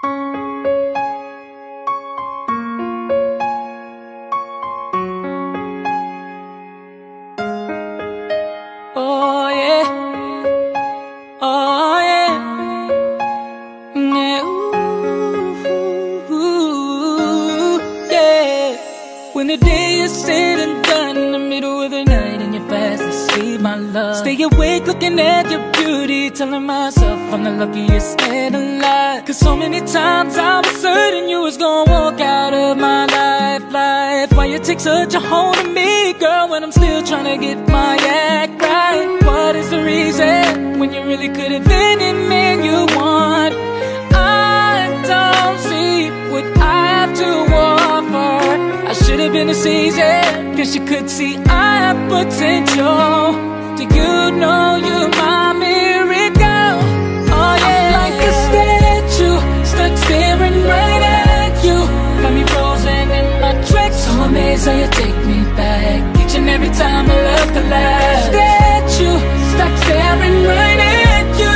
Oh yeah, oh yeah, yeah, ooh, yeah. When the day is said and done, in the middle of the night and you're fast asleep, my love, stay awake looking at your beauty, telling myself I'm the luckiest man alive. Cause so many times I was certain you was gonna walk out of my life. Why you take such a hold of me, girl, when I'm still trying to get my act right? What is the reason when you really could have been any man you want? I don't see what I have to offer. I should have been a season, cause you could see I have potential. Do you know you're my miracle? Oh yeah, I'm like a statue, stuck staring right at you. Got me frozen in my tracks, so amazed how you take me back each and every time I look alive. Statue, stuck staring right at you.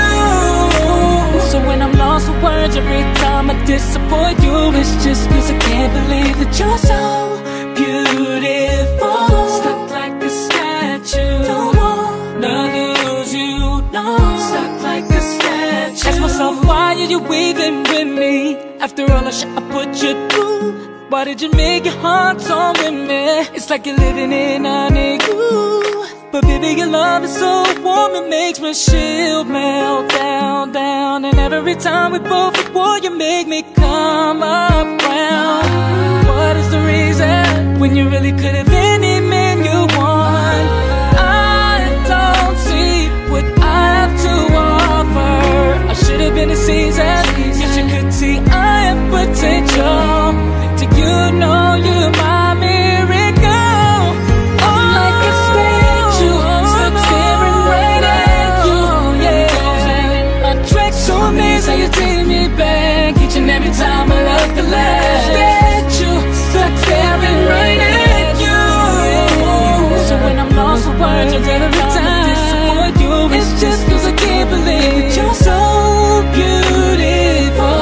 So when I'm lost for words, every time I disappoint you, it's just cause I can't believe that you're so beautiful. Stuck like a statue, don't wanna lose you, no. Stuck like a statue. Ask myself, why are you weaving with me? After all the shit I put you through, why did you make your heart so with me? It's like you're living in an igloo. But baby, your love is so warm, it makes my shield melt down, down. And every time we both at war, you make me come around. What is the reason when you really could have been any man you want? I don't see what I have to offer. I should have been a season, cause you could see I have potential. Do you know you're my miracle? Oh, like a statue, stuck staring right at you. Yeah, frozen in my tracks, so amazed how you take me back each and every time I look alive. Statue, stuck staring right at you. So when I'm lost for words, every time I disappoint you, it's just cause I can't believe that you're so beautiful.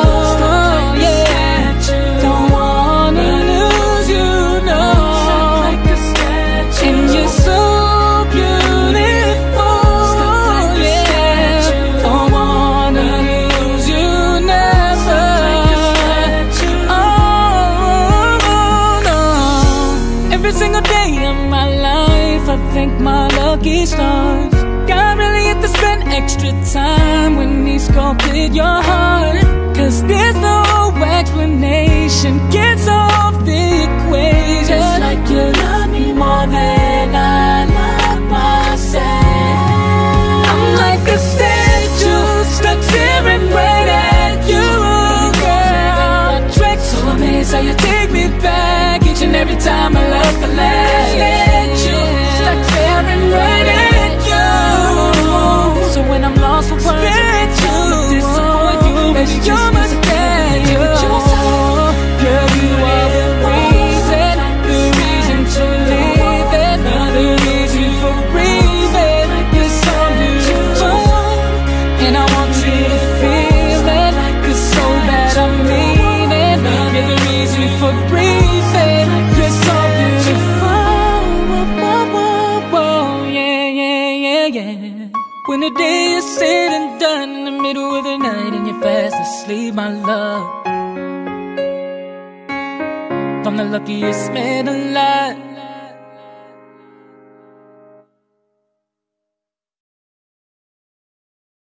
Every single day of my life, I thank my lucky stars. God really had to spend extra time when he sculpted your heart. Cause there's no explanation can solve the equation. Just like you love me more than I love myself. I'm like a statue, stuck staring right at you, girl. So amazed how you take me back each and every time I look alive. Statue, stuck staring right at you. So when I'm lost for words, every time I disappoint you, baby, you're my statue. Girl, you are the reason to live it, the reason for breathing. You're so beautiful, and I want you to feel it, cause so bad I mean it. You're the reason for breathing. You're so beautiful. Yeah, yeah, yeah, yeah. When the day is said and done, in the middle of the night and you're fast asleep, my love, I'm the luckiest man alive.